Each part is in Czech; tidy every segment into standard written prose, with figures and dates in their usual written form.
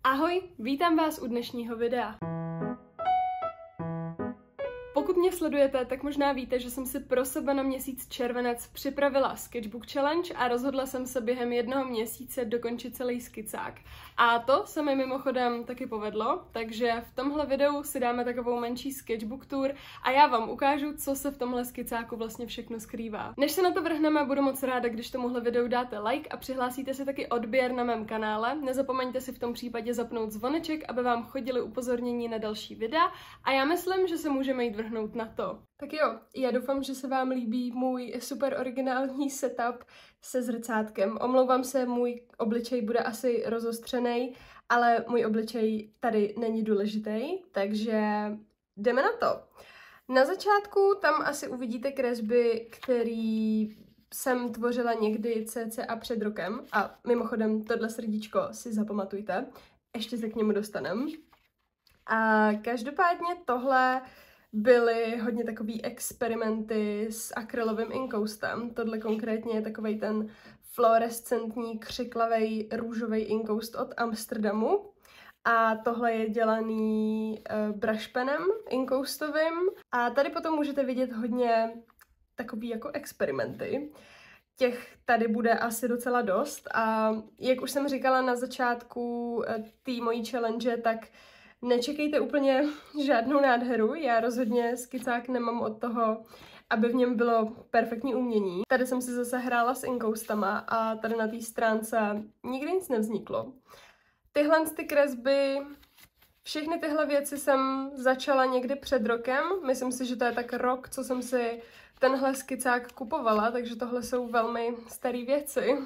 Ahoj, vítám vás u dnešního videa. Pokud mě sledujete, tak možná víte, že jsem si pro sebe na měsíc červenec připravila Sketchbook Challenge a rozhodla jsem se během 1 měsíce dokončit celý skicák. A to se mi mimochodem taky povedlo, takže v tomhle videu si dáme takovou menší sketchbook tour a já vám ukážu, co se v tomhle skicáku vlastně všechno skrývá. Než se na to vrhneme, budu moc ráda, když tomuhle videu dáte like a přihlásíte si taky odběr na mém kanále. Nezapomeňte si v tom případě zapnout zvoneček, aby vám chodily upozornění na další videa a já myslím, že se můžeme jít vrhnout na to. Tak jo, já doufám, že se vám líbí můj super originální setup se zrcátkem. Omlouvám se, můj obličej bude asi rozostřený, ale můj obličej tady není důležitý, takže jdeme na to. Na začátku tam asi uvidíte kresby, který jsem tvořila někdy cca před rokem a mimochodem tohle srdíčko si zapamatujte, ještě se k němu dostanem. A každopádně tohle byly hodně takový experimenty s akrylovým inkoustem. Tohle konkrétně je takovej ten fluorescentní křiklavej růžový inkoust od Amsterdamu. A tohle je dělaný brushpenem inkoustovým. A tady potom můžete vidět hodně takový jako experimenty. Těch tady bude asi docela dost. A jak už jsem říkala na začátku té mojí challenge, tak nečekejte úplně žádnou nádheru, já rozhodně skicák nemám od toho, aby v něm bylo perfektní umění. Tady jsem si zase hrála s inkoustama a tady na té stránce nikdy nic nevzniklo. Tyhle ty kresby, všechny tyhle věci jsem začala někdy před rokem, myslím si, že to je tak rok, co jsem si tenhle skicák kupovala, takže tohle jsou velmi staré věci.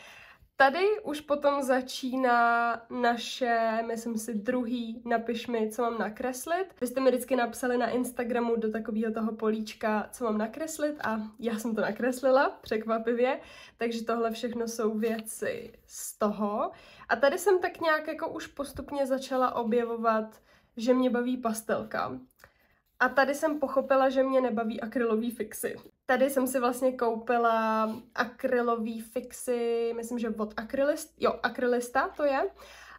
Tady už potom začíná naše, myslím si, druhý napiš mi, co mám nakreslit. Vy jste mi vždycky napsali na Instagramu do takového toho políčka, co mám nakreslit a já jsem to nakreslila, překvapivě. Takže tohle všechno jsou věci z toho. A tady jsem tak nějak jako už postupně začala objevovat, že mě baví pastelka. A tady jsem pochopila, že mě nebaví akrylový fixy. Tady jsem si vlastně koupila akrylový fixy, myslím, že od Akrylista to je.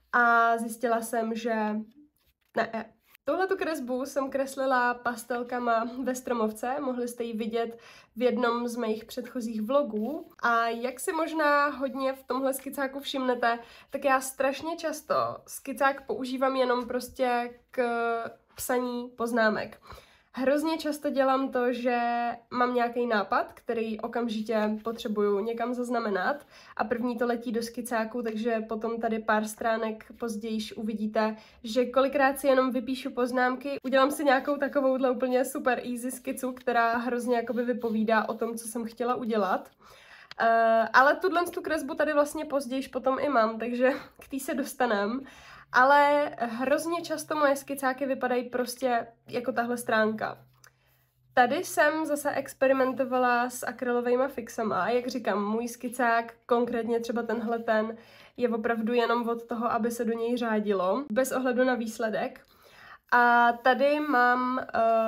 A zjistila jsem, že ne. Tuhletu kresbu jsem kreslila pastelkama ve Stromovce, mohli jste ji vidět v jednom z mých předchozích vlogů. A jak si možná hodně v tomhle skicáku všimnete, tak já strašně často skicák používám jenom prostě k psaní poznámek. Hrozně často dělám to, že mám nějaký nápad, který okamžitě potřebuju někam zaznamenat a první to letí do skicáku, takže potom tady pár stránek později uvidíte, že kolikrát si jenom vypíšu poznámky, udělám si nějakou takovouhle úplně super easy skicu, která hrozně jakoby vypovídá o tom, co jsem chtěla udělat. Ale tu kresbu tady vlastně později potom i mám, takže k té se dostanem. Ale hrozně často moje skicáky vypadají prostě jako tahle stránka. Tady jsem zase experimentovala s akrylovými fixama. Jak říkám, můj skicák, konkrétně třeba tenhle je opravdu jenom od toho, aby se do něj řádilo, bez ohledu na výsledek. A tady mám,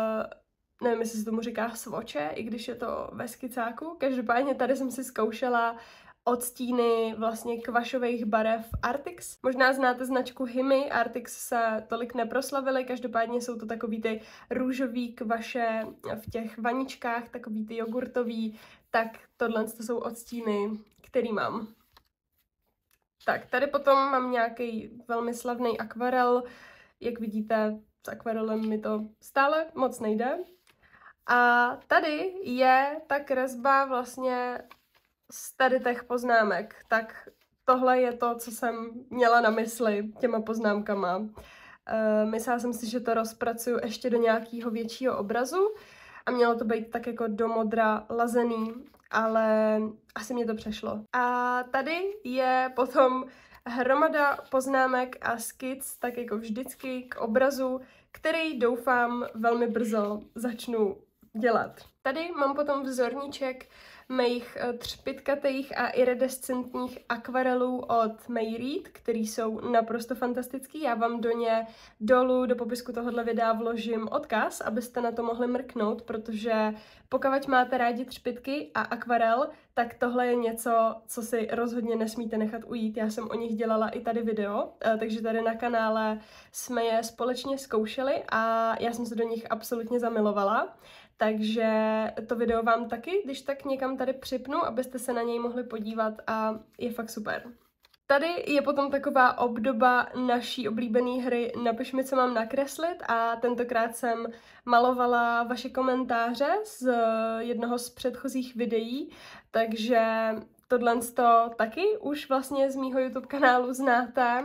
nevím, jestli se tomu říká svoče, i když je to ve skicáku. Každopádně tady jsem si zkoušela odstíny vlastně kvašových barev Artix. Možná znáte značku Hymy, Artix se tolik neproslavily, každopádně jsou to takový ty růžový kvaše v těch vaničkách, takový ty jogurtový, tak tohle jsou odstíny, který mám. Tak, tady potom mám nějaký velmi slavný akvarel, jak vidíte, s akvarelem mi to stále moc nejde. A tady je ta kresba vlastně z tady těch poznámek, tak tohle je to, co jsem měla na mysli těma poznámkama. Myslela jsem si, že to rozpracuju ještě do nějakého většího obrazu a mělo to být tak jako do modra lazený, ale asi mě to přešlo. A tady je potom hromada poznámek a skic, tak jako vždycky k obrazu, který doufám velmi brzo začnu dělat. Tady mám potom vzorníček mých třpitkatých a iridescentních akvarelů od Mayread, který jsou naprosto fantastický. Já vám do ně dolů do popisku tohohle videa vložím odkaz, abyste na to mohli mrknout, protože pokud máte rádi třpitky a akvarel, tak tohle je něco, co si rozhodně nesmíte nechat ujít. Já jsem o nich dělala i tady video, takže tady na kanále jsme je společně zkoušeli a já jsem se do nich absolutně zamilovala. Takže to video vám taky, když tak někam tady připnu, abyste se na něj mohli podívat a je fakt super. Tady je potom taková obdoba naší oblíbené hry Napiš mi, co mám nakreslit a tentokrát jsem malovala vaše komentáře z jednoho z předchozích videí, takže tohle taky už vlastně z mýho YouTube kanálu znáte.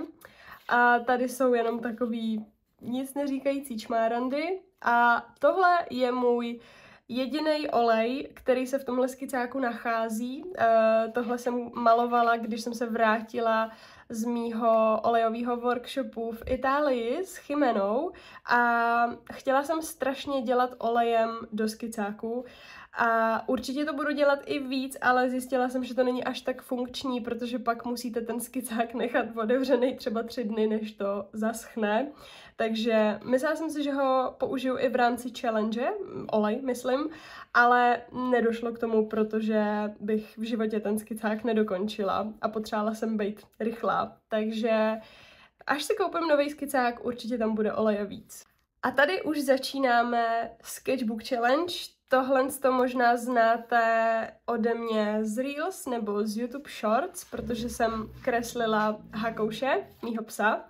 A tady jsou jenom takový nic neříkající čmárandy a tohle je můj jediný olej, který se v tomhle skicáku nachází. Tohle jsem malovala, když jsem se vrátila z mýho olejového workshopu v Itálii s Chimenou a chtěla jsem strašně dělat olejem do skicáku a určitě to budu dělat i víc, ale zjistila jsem, že to není až tak funkční, protože pak musíte ten skicák nechat otevřený třeba 3 dny, než to zaschne. Takže myslela jsem si, že ho použiju i v rámci challenge, olej, myslím, ale nedošlo k tomu, protože bych v životě ten skicák nedokončila a potřebovala jsem být rychlá. Takže až si koupím nový skicák, určitě tam bude oleje víc. A tady už začínáme Sketchbook Challenge. Tohle to možná znáte ode mě z Reels nebo z YouTube Shorts, protože jsem kreslila Hakouše, mýho psa.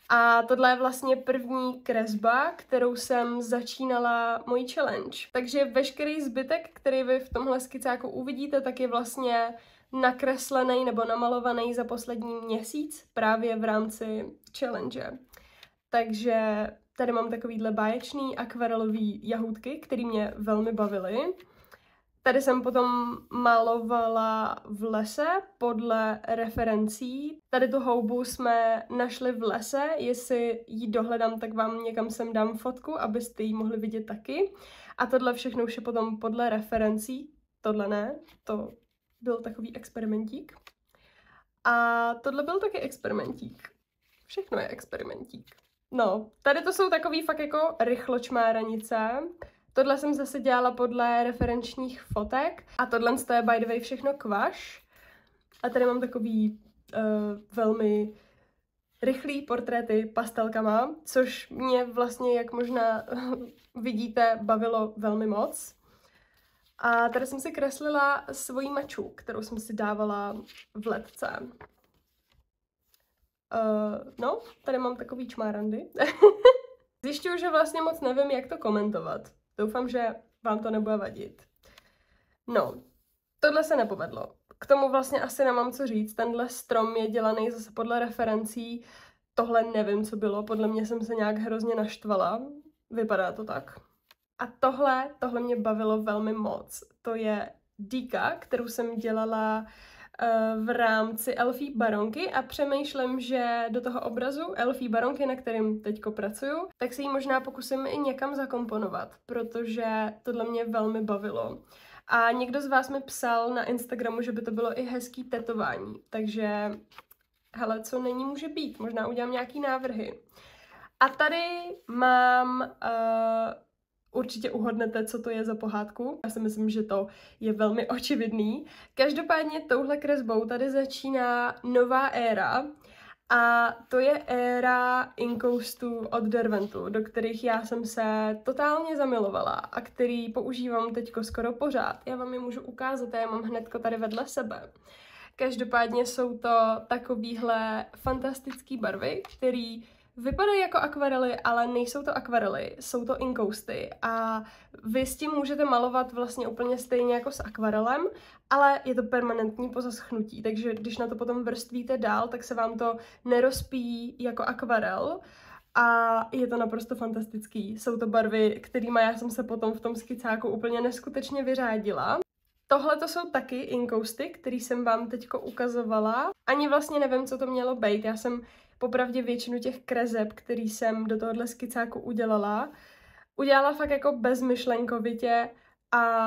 A tohle je vlastně první kresba, kterou jsem začínala moji challenge. Takže veškerý zbytek, který vy v tomhle skicáku uvidíte, tak je vlastně nakreslený nebo namalovaný za poslední měsíc právě v rámci challenge. Takže tady mám takovýhle báječný akvarelový jahůdky, které mě velmi bavily. Tady jsem potom malovala v lese podle referencí. Tady tu houbu jsme našli v lese, jestli ji dohledám, tak vám někam sem dám fotku, abyste ji mohli vidět taky. A tohle všechno už je potom podle referencí. Tohle ne, to byl takový experimentík. A tohle byl taky experimentík. Všechno je experimentík. No, tady to jsou takový fakt jako rychločmáranice. Tohle jsem zase dělala podle referenčních fotek a tohle je by the way všechno kvaš. A tady mám takový velmi rychlý portréty pastelkama, což mě vlastně, jak možná vidíte, bavilo velmi moc. A tady jsem si kreslila svoji maču, kterou jsem si dávala v ledce. No, tady mám takový čmárandy. Zjišťuju, že vlastně moc nevím, jak to komentovat. Doufám, že vám to nebude vadit. No, tohle se nepovedlo. K tomu vlastně asi nemám co říct. Tenhle strom je dělaný zase podle referencí. Tohle nevím, co bylo. Podle mě jsem se nějak hrozně naštvala. Vypadá to tak. A tohle mě bavilo velmi moc. To je dýka, kterou jsem dělala v rámci Elfí baronky a přemýšlím, že do toho obrazu Elfí baronky, na kterým teďko pracuju, tak se ji možná pokusím i někam zakomponovat, protože tohle mě velmi bavilo. A někdo z vás mi psal na Instagramu, že by to bylo i hezký tetování, takže hele, co není, může být, možná udělám nějaký návrhy. A tady mám určitě uhodnete, co to je za pohádku. Já si myslím, že to je velmi očividný. Každopádně touhle kresbou tady začíná nová éra a to je éra inkoustů od Derwentu, do kterých já jsem se totálně zamilovala a který používám teďko skoro pořád. Já vám je můžu ukázat, já je mám hnedko tady vedle sebe. Každopádně jsou to takovýhle fantastický barvy, který vypadají jako akvarely, ale nejsou to akvarely, jsou to inkousty a vy s tím můžete malovat vlastně úplně stejně jako s akvarelem, ale je to permanentní po zaschnutí, takže když na to potom vrstvíte dál, tak se vám to nerozpíjí jako akvarel a je to naprosto fantastický. Jsou to barvy, kterými já jsem se potom v tom skicáku úplně neskutečně vyřádila. Tohle to jsou taky inkousty, který jsem vám teďko ukazovala. Ani vlastně nevím, co to mělo být. Já jsem popravdě většinu těch kreseb, který jsem do tohohle skicáku udělala fakt jako bezmyšlenkovitě a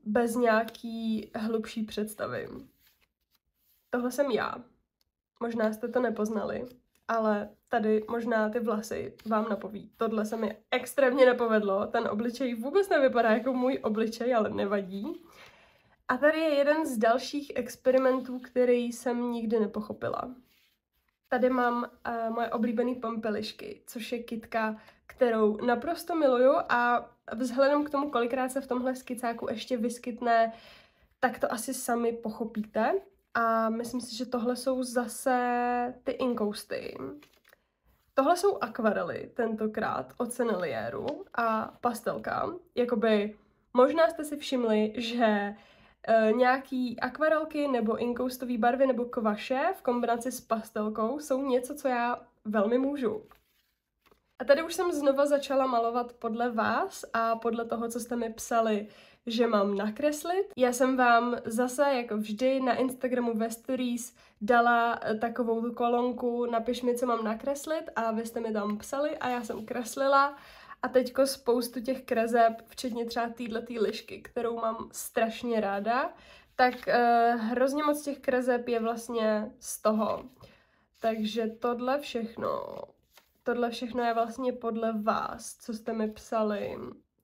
bez nějaký hlubší představy. Tohle jsem já. Možná jste to nepoznali, ale tady možná ty vlasy vám napoví. Tohle se mi extrémně nepovedlo. Ten obličej vůbec nevypadá jako můj obličej, ale nevadí. A tady je jeden z dalších experimentů, který jsem nikdy nepochopila. Tady mám moje oblíbené pampelišky, což je kytka, kterou naprosto miluju a vzhledem k tomu, kolikrát se v tomhle skicáku ještě vyskytne, tak to asi sami pochopíte. A myslím si, že tohle jsou zase ty inkousty. Tohle jsou akvarely, tentokrát od Sennelieru a pastelka. Jakoby možná jste si všimli, že nějaký akvarelky nebo inkoustové barvy nebo kvaše v kombinaci s pastelkou jsou něco, co já velmi můžu. A tady už jsem znova začala malovat podle vás a podle toho, co jste mi psali, že mám nakreslit. Já jsem vám zase, jako vždy, na Instagramu ve stories dala takovou tu kolonku, napiš mi, co mám nakreslit, a vy jste mi tam psali a já jsem kreslila. A teďko spoustu těch kreseb, včetně třeba této lišky, kterou mám strašně ráda, tak hrozně moc těch kreseb je vlastně z toho. Takže tohle všechno je vlastně podle vás, co jste mi psali.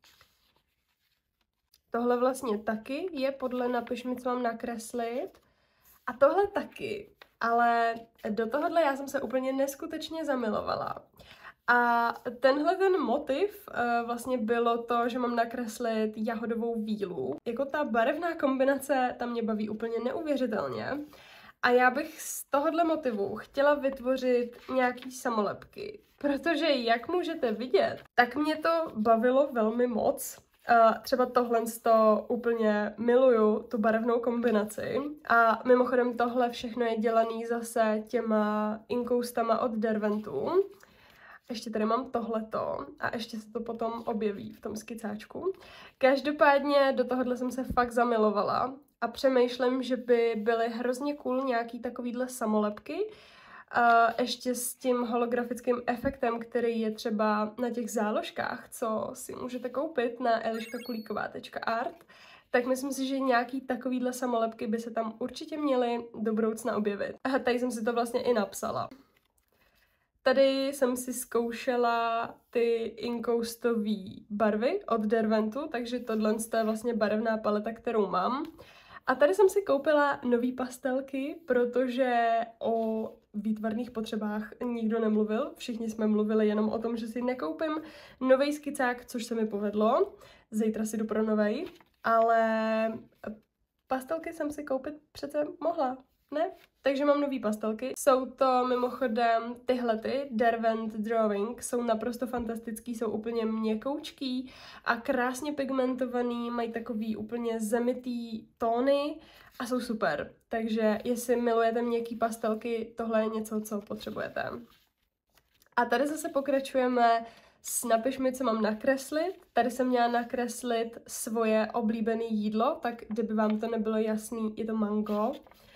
Tohle vlastně taky je podle napiš mi, co mám nakreslit. A tohle taky, ale do tohohle já jsem se úplně neskutečně zamilovala. A tenhle ten motiv vlastně bylo to, že mám nakreslit jahodovou vílu. Jako ta barevná kombinace, ta mě baví úplně neuvěřitelně. A já bych z tohohle motivu chtěla vytvořit nějaký samolepky. Protože jak můžete vidět, tak mě to bavilo velmi moc. Třeba tohle to úplně miluju, tu barevnou kombinaci. A mimochodem tohle všechno je dělaný zase těma inkoustama od Derwentu. Ještě tady mám tohleto a ještě se to potom objeví v tom skicáčku. Každopádně do tohohle jsem se fakt zamilovala a přemýšlím, že by byly hrozně cool nějaký takovýhle samolepky. Ještě s tím holografickým efektem, který je třeba na těch záložkách, co si můžete koupit na eliškakulíková.art, tak myslím si, že nějaký takovýhle samolepky by se tam určitě měly do budoucna objevit. A tady jsem si to vlastně i napsala. Tady jsem si zkoušela ty inkoustové barvy od Derwentu, takže tohle je vlastně barevná paleta, kterou mám. A tady jsem si koupila nový pastelky, protože o výtvarných potřebách nikdo nemluvil. Všichni jsme mluvili jenom o tom, že si nekoupím nový skicák, což se mi povedlo. Zítra si jdu pro novej, ale pastelky jsem si koupit přece mohla, ne? Takže mám nový pastelky. Jsou to mimochodem tyhlety, Derwent Drawing, jsou naprosto fantastický, jsou úplně měkoučký a krásně pigmentovaný, mají takový úplně zemitý tóny a jsou super. Takže jestli milujete měkký pastelky, tohle je něco, co potřebujete. A tady zase pokračujeme s napiš mi, co mám nakreslit. Tady jsem měla nakreslit svoje oblíbené jídlo, tak kdyby vám to nebylo jasný, je to mango.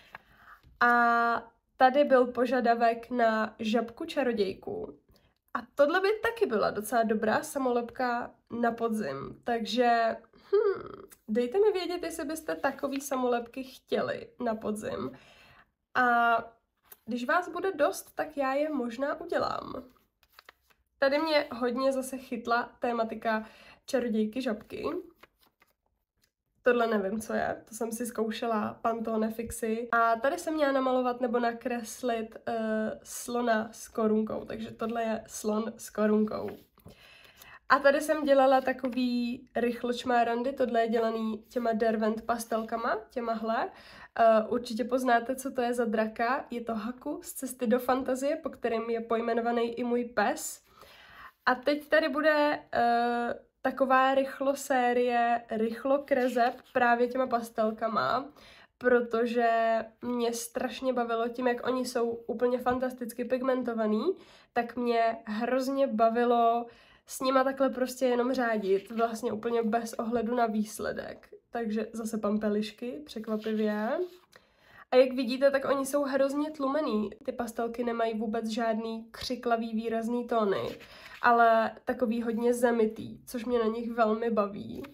A tady byl požadavek na žabku čarodějku. A tohle by taky byla docela dobrá samolepka na podzim. Takže dejte mi vědět, jestli byste takový samolepky chtěli na podzim. A když vás bude dost, tak já je možná udělám. Tady mě hodně zase chytla tématika čarodějky žabky. Tohle nevím, co je, to jsem si zkoušela Pantone fixy. A tady jsem měla namalovat nebo nakreslit slona s korunkou, takže tohle je slon s korunkou. A tady jsem dělala takový rychločmárandy, tohle je dělaný těma Derwent pastelkama, těmahle. Určitě poznáte, co to je za draka, je to Haku z Cesty do fantazie, po kterém je pojmenovaný i můj pes. A teď tady bude taková rychlosérie, rychlokreseb právě těma pastelkama, protože mě strašně bavilo tím, jak oni jsou úplně fantasticky pigmentovaný, tak mě hrozně bavilo s nima takhle prostě jenom řádit, vlastně úplně bez ohledu na výsledek. Takže zase pampelišky, překvapivě. A jak vidíte, tak oni jsou hrozně tlumený. Ty pastelky nemají vůbec žádný křiklavý výrazný tóny, ale takový hodně zemitý, což mě na nich velmi baví.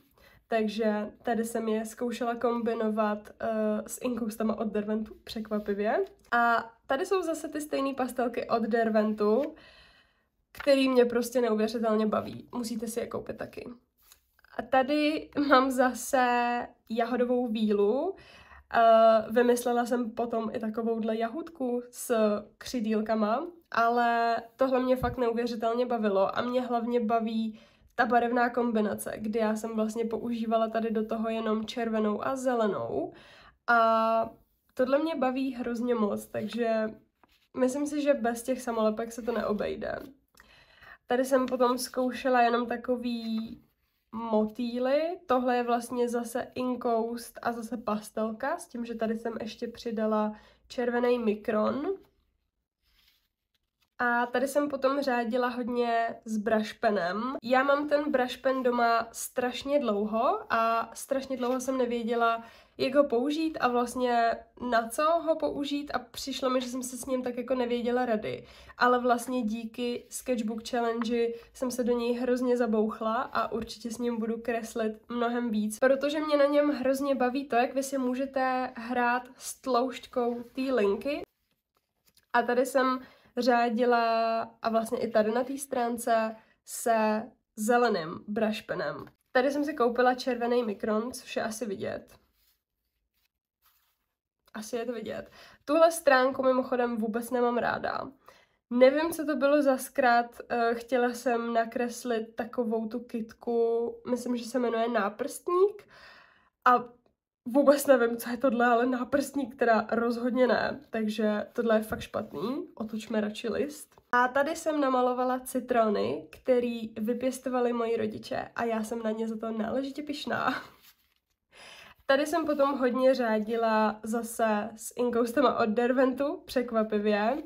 takže tady jsem je zkoušela kombinovat s inkoustama od Derwentu, překvapivě. A tady jsou zase ty stejné pastelky od Derwentu, který mě prostě neuvěřitelně baví. Musíte si je koupit taky. A tady mám zase jahodovou vílu. Vymyslela jsem potom i takovouhle jahůdku s křidílkama, ale tohle mě fakt neuvěřitelně bavilo a mě hlavně baví ta barevná kombinace, kdy já jsem vlastně používala tady do toho jenom červenou a zelenou a tohle mě baví hrozně moc, takže myslím si, že bez těch samolepek se to neobejde. Tady jsem potom zkoušela jenom takový motýly, tohle je vlastně zase inkoust a zase pastelka, s tím, že tady jsem ještě přidala červený mikron. A tady jsem potom řádila hodně s brushpenem. Já mám ten brushpen doma strašně dlouho a strašně dlouho jsem nevěděla, jak ho použít a vlastně na co ho použít a přišlo mi, že jsem se s ním tak jako nevěděla rady. Ale vlastně díky Sketchbook Challenge jsem se do něj hrozně zabouchla a určitě s ním budu kreslit mnohem víc, protože mě na něm hrozně baví to, jak vy si můžete hrát s tloušťkou té linky. A tady jsem řádila a vlastně i tady na té stránce se zeleným brushpenem. Tady jsem si koupila červený mikron, což je asi vidět. Asi je to vidět. Tuhle stránku mimochodem vůbec nemám ráda. Nevím, co to bylo za zkrat. Chtěla jsem nakreslit takovou tu kytku, myslím, že se jmenuje náprstník. A vůbec nevím, co je tohle, ale náprstník teda rozhodně ne, takže tohle je fakt špatný, otočme radši list. A tady jsem namalovala citrony, který vypěstovali moji rodiče a já jsem na ně za to náležitě pyšná. Tady jsem potom hodně řádila zase s inkoustama od Derwentu, překvapivě.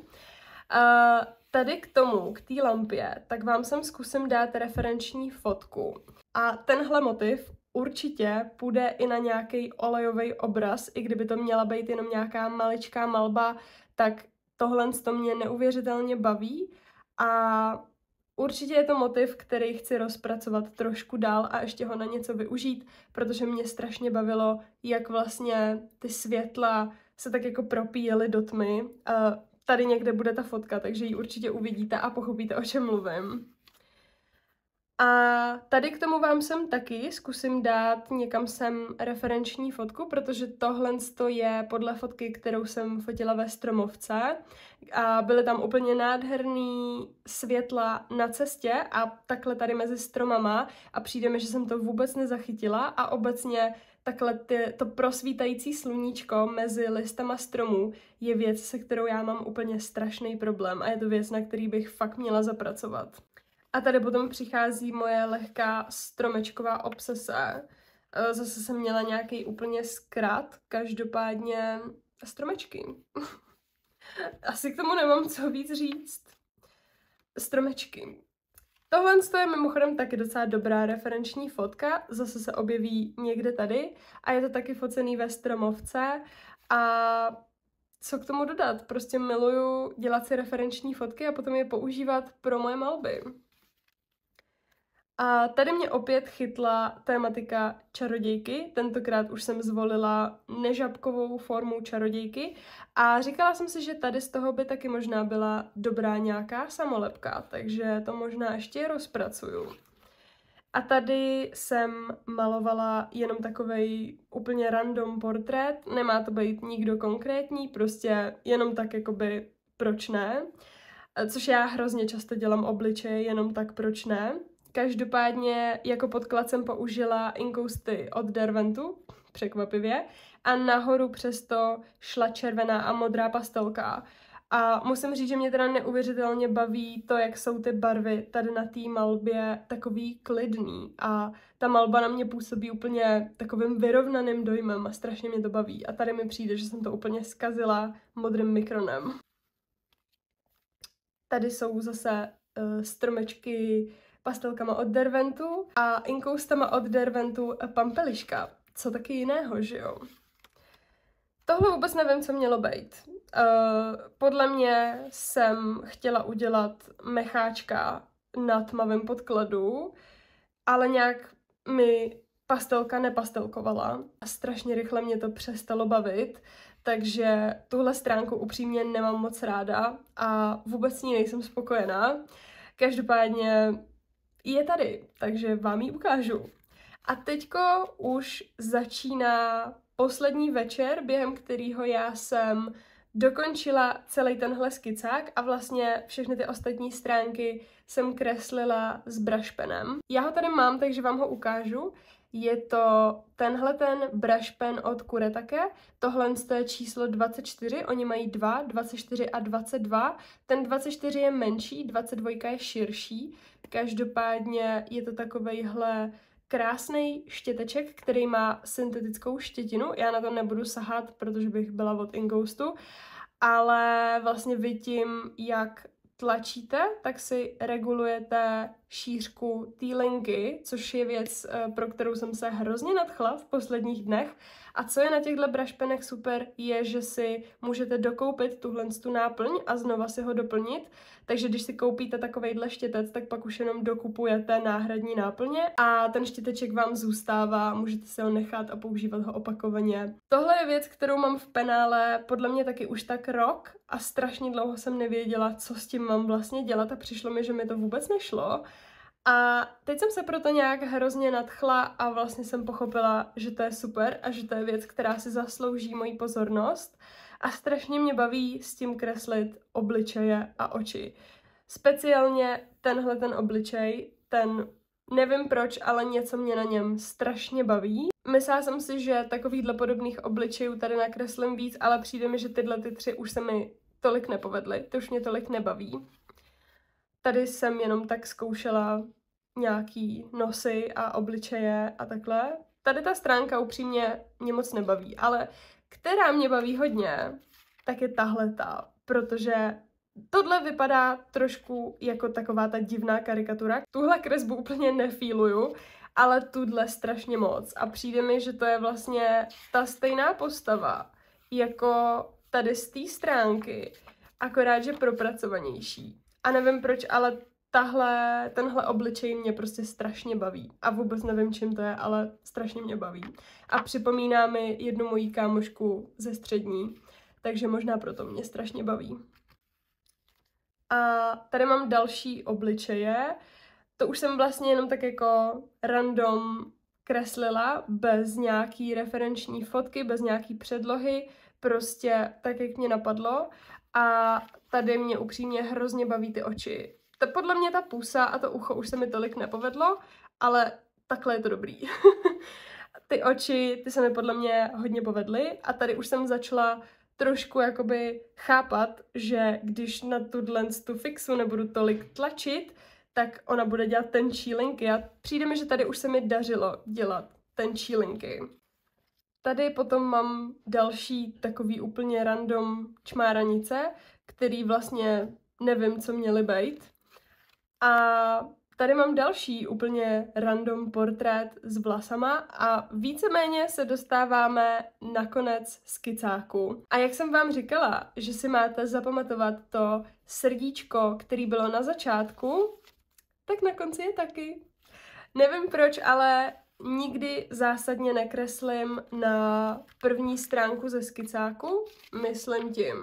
Tady k tomu, k té lampě, tak vám sem zkusím dát referenční fotku. A tenhle motiv určitě půjde i na nějaký olejový obraz, i kdyby to měla být jenom nějaká maličká malba, tak tohle to mě neuvěřitelně baví a určitě je to motiv, který chci rozpracovat trošku dál a ještě ho na něco využít, protože mě strašně bavilo, jak vlastně ty světla se tak jako propíjely do tmy. Tady někde bude ta fotka, takže ji určitě uvidíte a pochopíte, o čem mluvím. A tady k tomu vám sem taky zkusím dát někam sem referenční fotku, protože tohle je podle fotky, kterou jsem fotila ve Stromovce a byly tam úplně nádherný světla na cestě a takhle tady mezi stromama a přijde mi, že jsem to vůbec nezachytila a obecně takhle to prosvítající sluníčko mezi listama stromů je věc, se kterou já mám úplně strašný problém a je to věc, na který bych fakt měla zapracovat. A tady potom přichází moje lehká stromečková obsese. Zase jsem měla nějaký úplně zkrat, každopádně stromečky. Asi k tomu nemám co víc říct. Stromečky. Tohle je mimochodem taky docela dobrá referenční fotka, zase se objeví někde tady a je to taky focený ve Stromovce a co k tomu dodat? Prostě miluju dělat si referenční fotky a potom je používat pro moje malby. A tady mě opět chytla tématika čarodějky, tentokrát už jsem zvolila nežabkovou formu čarodějky a říkala jsem si, že tady z toho by taky možná byla dobrá nějaká samolepka, takže to možná ještě rozpracuju. A tady jsem malovala jenom takovej úplně random portrét, nemá to být nikdo konkrétní, prostě jenom tak jakoby proč ne, což já hrozně často dělám obličej, jenom tak proč ne. Každopádně jako podklad jsem použila inkousty od Derwentu, překvapivě, a nahoru přesto šla červená a modrá pastelka. A musím říct, že mě teda neuvěřitelně baví to, jak jsou ty barvy tady na té malbě takový klidný. A ta malba na mě působí úplně takovým vyrovnaným dojmem a strašně mě to baví. A tady mi přijde, že jsem to úplně zkazila modrým mikronem. Tady jsou zase stromečky pastelkama od Derwentu a inkoustama od Derwentu pampeliška. Co taky jiného, že jo? Tohle vůbec nevím, co mělo být. Podle mě jsem chtěla udělat mecháčka na tmavém podkladu, ale nějak mi pastelka nepastelkovala a strašně rychle mě to přestalo bavit, takže tuhle stránku upřímně nemám moc ráda a vůbec s ní nejsem spokojená. Každopádně je tady, takže vám ji ukážu. A teďko už začíná poslední večer, během kterého já jsem dokončila celý tenhle skicák a vlastně všechny ty ostatní stránky jsem kreslila s brushpenem. Já ho tady mám, takže vám ho ukážu. Je to tenhle ten brushpen od Kuretake. Tohle je číslo 24, oni mají 24 a 22. Ten 24 je menší, 22 je širší. Každopádně je to takovejhle krásný štěteček, který má syntetickou štětinu. Já na to nebudu sahat, protože bych byla od Ingoustu, ale vlastně vy tím, jak tlačíte, tak si regulujete šířku té linky, což je věc, pro kterou jsem se hrozně nadchla v posledních dnech. A co je na těchto brushpenech super, je, že si můžete dokoupit tuhle náplň a znova si ho doplnit. Takže když si koupíte takovejhle štětec, tak pak už jenom dokupujete náhradní náplně a ten štěteček vám zůstává, můžete si ho nechat a používat ho opakovaně. Tohle je věc, kterou mám v penále podle mě taky už tak rok a strašně dlouho jsem nevěděla, co s tím mám vlastně dělat a přišlo mi, že mi to vůbec nešlo. A teď jsem se proto nějak hrozně nadchla a vlastně jsem pochopila, že to je super a že to je věc, která si zaslouží moji pozornost. A strašně mě baví s tím kreslit obličeje a oči. Speciálně tenhle ten obličej, ten nevím proč, ale něco mě na něm strašně baví. Myslela jsem si, že takovýhle podobných obličejů tady nakreslím víc, ale přijde mi, že tyhle ty tři už se mi tolik nepovedly, to už mě tolik nebaví. Tady jsem jenom tak zkoušela nějaký nosy a obličeje a takhle. Tady ta stránka upřímně mě moc nebaví, ale která mě baví hodně, tak je tahleta, protože tohle vypadá trošku jako taková ta divná karikatura. Tuhle kresbu úplně nefíluju, ale tuhle strašně moc. A přijde mi, že to je vlastně ta stejná postava jako tady z té stránky, akorát, že propracovanější. A nevím proč, ale tenhle obličej mě prostě strašně baví. A vůbec nevím, čím to je, ale strašně mě baví. A připomíná mi jednu moji kámošku ze střední, takže možná proto mě strašně baví. A tady mám další obličeje. To už jsem vlastně jenom tak jako random kreslila, bez nějaký referenční fotky, bez nějaký předlohy, prostě tak, jak mě napadlo. A tady mě upřímně hrozně baví ty oči. Podle mě ta pusa a to ucho už se mi tolik nepovedlo, ale takhle je to dobrý. Ty oči, ty se mi podle mě hodně povedly a tady už jsem začala trošku jakoby chápat, že když na tu fixu nebudu tolik tlačit, tak ona bude dělat tenčí linky a přijde mi, že tady už se mi dařilo dělat tenčí linky. Tady potom mám další takový úplně random čmáranice, který vlastně nevím, co měly být. A tady mám další úplně random portrét s vlasama a víceméně se dostáváme na konec skicáku. A jak jsem vám říkala, že si máte zapamatovat to srdíčko, který bylo na začátku, tak na konci je taky. Nevím proč, ale nikdy zásadně nekreslím na první stránku ze skicáku, myslím tím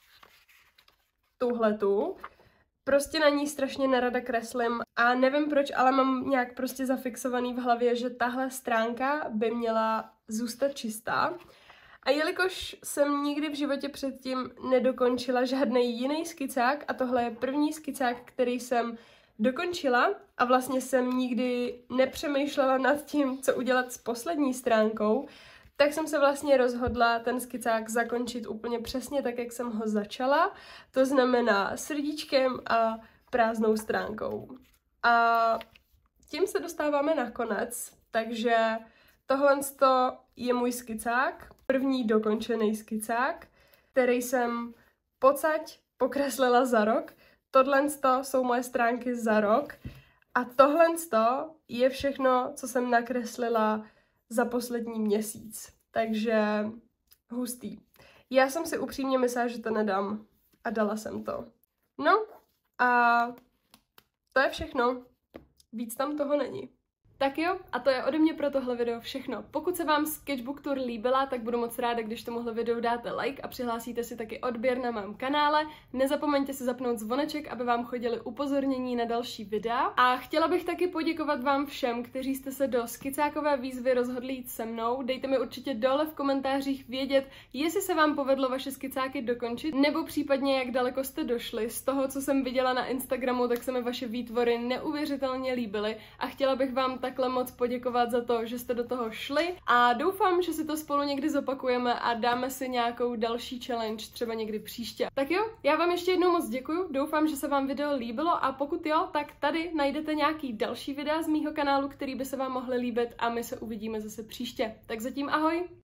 tuhletu. Prostě na ní strašně nerada kreslím a nevím proč, ale mám nějak prostě zafixovaný v hlavě, že tahle stránka by měla zůstat čistá. A jelikož jsem nikdy v životě předtím nedokončila žádný jiný skicák a tohle je první skicák, který jsem dokončila a vlastně jsem nikdy nepřemýšlela nad tím, co udělat s poslední stránkou, tak jsem se vlastně rozhodla ten skicák zakončit úplně přesně tak, jak jsem ho začala. To znamená srdíčkem a prázdnou stránkou. A tím se dostáváme na konec, takže tohle je můj skicák, první dokončený skicák, který jsem pocať pokreslila za rok. Tohle jsou moje stránky za rok a tohle je všechno, co jsem nakreslila za poslední měsíc. Takže hustý. Já jsem si upřímně myslela, že to nedám a dala jsem to. No a to je všechno. Víc tam toho není. Tak jo, a to je ode mě pro tohle video všechno. Pokud se vám Sketchbook Tour líbila, tak budu moc ráda, když tomuhle videu dáte like a přihlásíte si taky odběr na mém kanále. Nezapomeňte si zapnout zvoneček, aby vám chodily upozornění na další videa. A chtěla bych taky poděkovat vám všem, kteří jste se do skicákové výzvy rozhodli jít se mnou. Dejte mi určitě dole v komentářích vědět, jestli se vám povedlo vaše skicáky dokončit, nebo případně jak daleko jste došli. Z toho, co jsem viděla na Instagramu, tak se mi vaše výtvory neuvěřitelně líbily a chtěla bych vám takhle moc poděkovat za to, že jste do toho šli a doufám, že si to spolu někdy zopakujeme a dáme si nějakou další challenge třeba někdy příště. Tak jo, já vám ještě jednou moc děkuju, doufám, že se vám video líbilo a pokud jo, tak tady najdete nějaký další videa z mýho kanálu, který by se vám mohly líbit a my se uvidíme zase příště. Tak zatím ahoj!